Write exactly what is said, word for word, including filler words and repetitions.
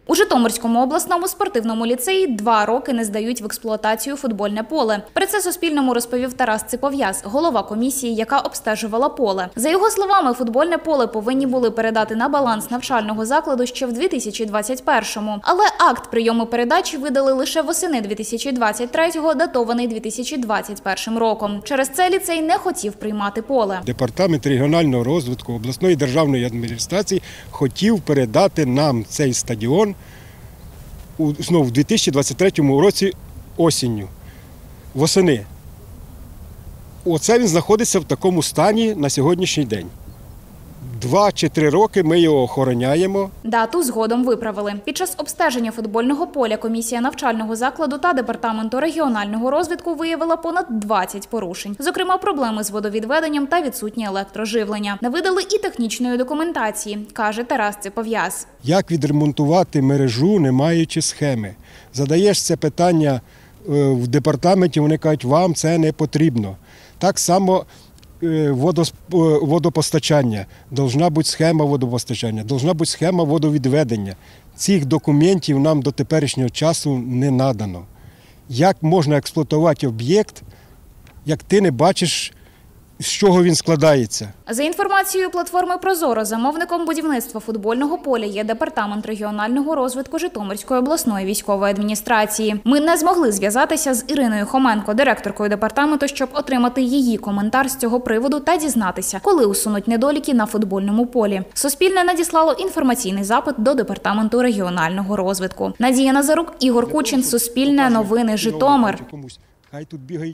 У Житомирському обласному спортивному ліцеї два роки не здають в експлуатацію футбольне поле. Про це Суспільному розповів Тарас Ципов'яз, голова комісії, яка обстежувала поле. За його словами, футбольне поле повинні були передати на баланс навчального закладу ще в дві тисячі двадцять першому. Але акт прийому передачі видали лише восени дві тисячі двадцять третього, датований дві тисячі двадцять першим роком. Через це ліцей не хотів приймати поле. Департамент регіонального розвитку обласної державної адміністрації хотів передати нам цей стадіон у знову в дві тисячі двадцять третьому році осінню, восени. Оце він знаходиться в такому стані на сьогоднішній день. Два чи три роки ми його охороняємо. Дату згодом виправили. Під час обстеження футбольного поля комісія навчального закладу та департаменту регіонального розвитку виявила понад двадцять порушень. Зокрема, проблеми з водовідведенням та відсутнє електроживлення. Не видали і технічної документації, каже Тарас Ципов'яз. Як відремонтувати мережу, не маючи схеми? Задаєш це питання в департаменті, вони кажуть, вам це не потрібно. Так само водопостачання, должна бути схема водопостачання, должна бути схема водовідведення. Цих документів нам до теперішнього часу не надано. Як можна експлуатувати об'єкт, як ти не бачиш, з чого він складається? За інформацією платформи «Прозоро», замовником будівництва футбольного поля є Департамент регіонального розвитку Житомирської обласної військової адміністрації. Ми не змогли зв'язатися з Іриною Хоменко, директоркою департаменту, щоб отримати її коментар з цього приводу та дізнатися, коли усунуть недоліки на футбольному полі. Суспільне надіслало інформаційний запит до Департаменту регіонального розвитку. Надія Назарук, Ігор Кучин, Суспільне, Новини, Житомир.